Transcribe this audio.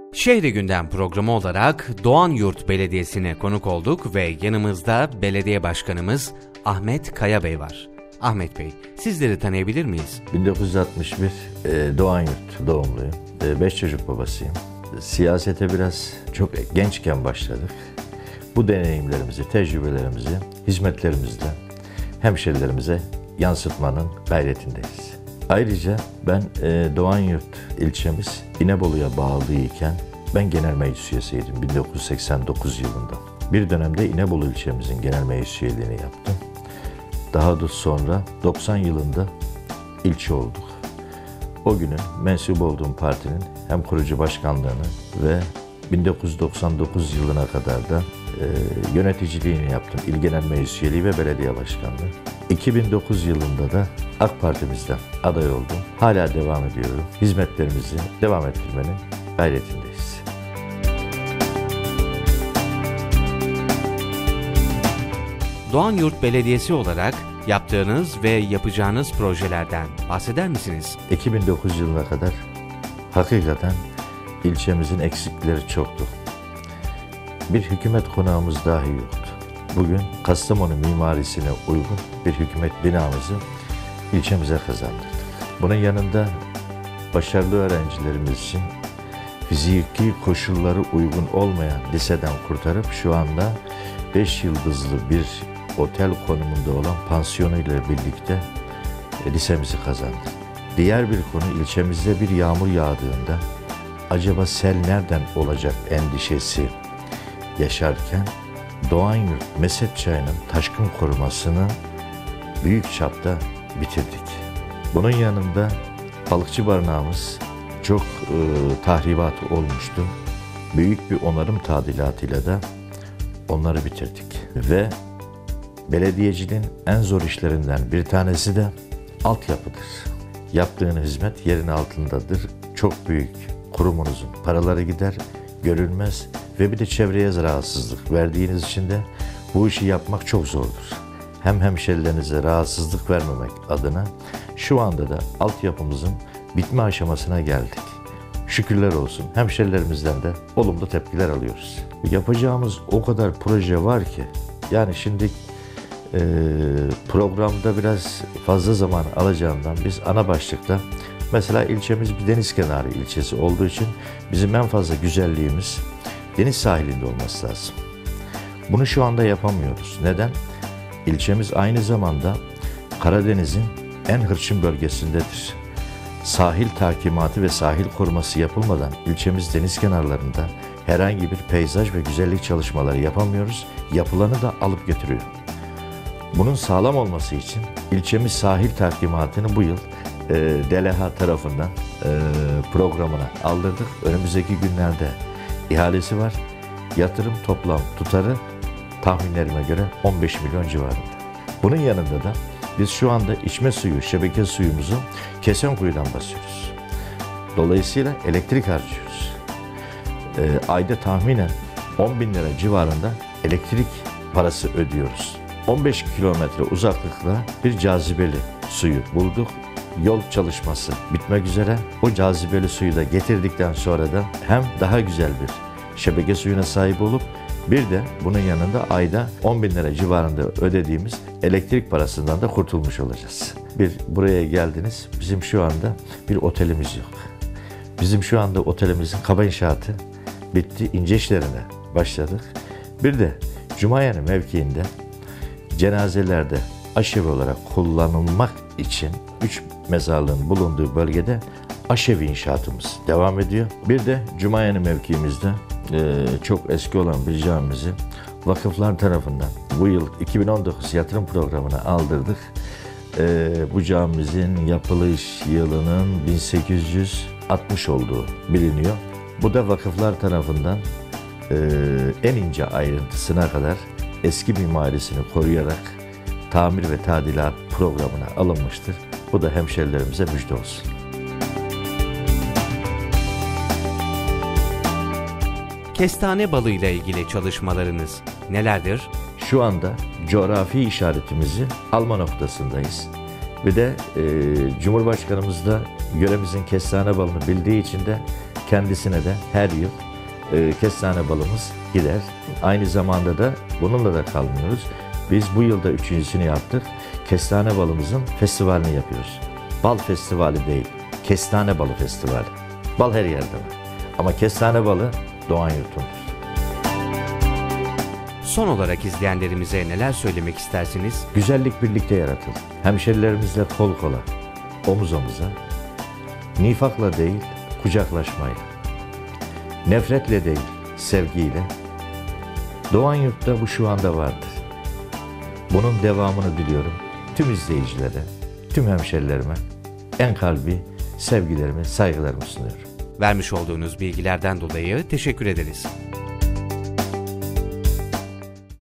Şehri Gündem programı olarak Doğanyurt Belediyesi'ne konuk olduk ve yanımızda belediye başkanımız Ahmet Kaya Bey var. Ahmet Bey, sizleri tanıyabilir miyiz? 1961 Doğanyurt doğumluyum. 5 çocuk babasıyım. Siyasete biraz çok gençken başladık. Bu deneyimlerimizi, tecrübelerimizi, hizmetlerimizle hemşerilerimize yansıtmanın gayretindeyiz. Ayrıca ben Doğanyurt ilçemiz İnebolu'ya bağlıyken ben genel meclis üyesiydim 1989 yılında. Bir dönemde İnebolu ilçemizin genel meclis üyeliğini yaptım. Daha da sonra 90 yılında ilçe olduk. O günün mensup olduğum partinin hem kurucu başkanlığını ve 1999 yılına kadar da yöneticiliğini yaptım. İl Genel Meclis Üyeliği ve belediye başkanlığı. 2009 yılında da AK Parti'mizden aday oldum. Hala devam ediyorum. Hizmetlerimizi devam ettirmenin gayretindeyiz. Doğanyurt Belediyesi olarak yaptığınız ve yapacağınız projelerden bahseder misiniz? 2009 yılına kadar hakikaten ilçemizin eksikleri çoktu. Bir hükümet konağımız dahi yoktu. Bugün Kastamonu mimarisine uygun bir hükümet binamızı ilçemize kazandırdık. Bunun yanında başarılı öğrencilerimiz için fiziki koşulları uygun olmayan liseden kurtarıp şu anda 5 yıldızlı bir otel konumunda olan pansiyonuyla birlikte lisemizi kazandık. Diğer bir konu, ilçemizde bir yağmur yağdığında acaba sel nereden olacak endişesi yaşarken Doğanyurt Mesed Çayı'nın taşkın korumasını büyük çapta bitirdik. Bunun yanında balıkçı barınağımız çok tahribatı olmuştu. Büyük bir onarım tadilatıyla da onları bitirdik. Ve belediyeciliğin en zor işlerinden bir tanesi de altyapıdır. Yaptığın hizmet yerin altındadır. Çok büyük kurumunuzun paraları gider, görülmez ve bir de çevreye rahatsızlık verdiğiniz için de bu işi yapmak çok zordur. Hem hemşerilerinize rahatsızlık vermemek adına şu anda da altyapımızın bitme aşamasına geldik. Şükürler olsun hemşerilerimizden de olumlu tepkiler alıyoruz. Yapacağımız o kadar proje var ki yani şimdi programda biraz fazla zaman alacağından biz ana başlıkta mesela ilçemiz bir deniz kenarı ilçesi olduğu için bizim en fazla güzelliğimiz deniz sahilinde olması lazım. Bunu şu anda yapamıyoruz. Neden? İlçemiz aynı zamanda Karadeniz'in en hırçın bölgesindedir. Sahil takimatı ve sahil koruması yapılmadan ilçemiz deniz kenarlarında herhangi bir peyzaj ve güzellik çalışmaları yapamıyoruz. Yapılanı da alıp götürüyor. Bunun sağlam olması için ilçemiz sahil takimatını bu yıl DLH tarafından programına aldırdık. Önümüzdeki günlerde ihalesi var. Yatırım toplam tutarı tahminlerime göre 15 milyon civarında. Bunun yanında da biz şu anda içme suyu, şebeke suyumuzu Kesenkuyu'dan basıyoruz. Dolayısıyla elektrik harcıyoruz. Ayda tahminen 10 bin lira civarında elektrik parası ödüyoruz. 15 kilometre uzaklıkta bir cazibeli suyu bulduk. Yol çalışması bitmek üzere. O cazibeli suyu da getirdikten sonra da hem daha güzel bir şebeke suyuna sahip olup bir de bunun yanında ayda 10 bin lira civarında ödediğimiz elektrik parasından da kurtulmuş olacağız. Buraya geldiniz. Bizim şu anda bir otelimiz yok. Bizim şu anda otelimizin kaba inşaatı bitti. İnce işlerine başladık. Bir de Cumayeni mevkiinde cenazelerde aşevi olarak kullanılmak için 3 mezarlığın bulunduğu bölgede aşevi inşaatımız devam ediyor. Bir de Cumayeni mevkiimizde çok eski olan bir camimizi vakıflar tarafından bu yıl 2019 yatırım programına aldırdık. Bu camimizin yapılış yılının 1860 olduğu biliniyor. Bu da vakıflar tarafından en ince ayrıntısına kadar eski mimarisini koruyarak tamir ve tadilat programına alınmıştır. Bu da hemşerilerimize müjde olsun. Kestane balı ile ilgili çalışmalarınız nelerdir? Şu anda coğrafi işaretimizi alma noktasındayız. Bir de Cumhurbaşkanımız da yöremizin kestane balını bildiği için de kendisine de her yıl kestane balımız gider. Aynı zamanda da bununla da kalmıyoruz. Biz bu yılda 3.'sünü yaptık. Kestane balımızın festivalini yapıyoruz. Bal festivali değil, kestane balı festivali. Bal her yerde var. Ama kestane balı Doğan Yurt'undur. Son olarak izleyenlerimize neler söylemek istersiniz? Güzellik birlikte yaratılır. Hemşerilerimizle kol kola, omuz omuza, nifakla değil, kucaklaşmayla, nefretle değil, sevgiyle. Doğan Yurt'ta bu şu anda vardır. Bunun devamını diliyorum tüm izleyicilere, tüm hemşerilerime en kalbi sevgilerimi, saygılarımı sunuyorum. Vermiş olduğunuz bilgilerden dolayı teşekkür ederiz.